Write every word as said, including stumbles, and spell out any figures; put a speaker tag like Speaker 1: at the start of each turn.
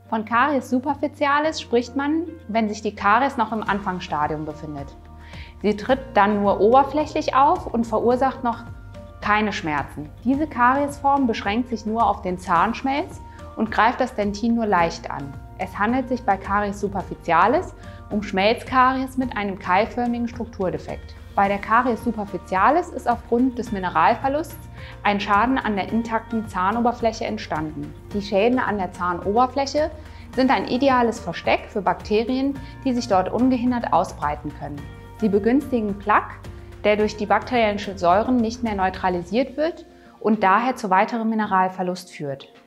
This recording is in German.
Speaker 1: Von Caries superficialis spricht man, wenn sich die Karies noch im Anfangsstadium befindet. Sie tritt dann nur oberflächlich auf und verursacht noch keine Schmerzen. Diese Kariesform beschränkt sich nur auf den Zahnschmelz und greift das Dentin nur leicht an. Es handelt sich bei Caries superficialis um Schmelzkaries mit einem keilförmigen Strukturdefekt. Bei der Caries superficialis ist aufgrund des Mineralverlusts ein Schaden an der intakten Zahnoberfläche entstanden. Die Schäden an der Zahnoberfläche sind ein ideales Versteck für Bakterien, die sich dort ungehindert ausbreiten können. Sie begünstigen Plaque, der durch die bakteriellen Säuren nicht mehr neutralisiert wird und daher zu weiterem Mineralverlust führt.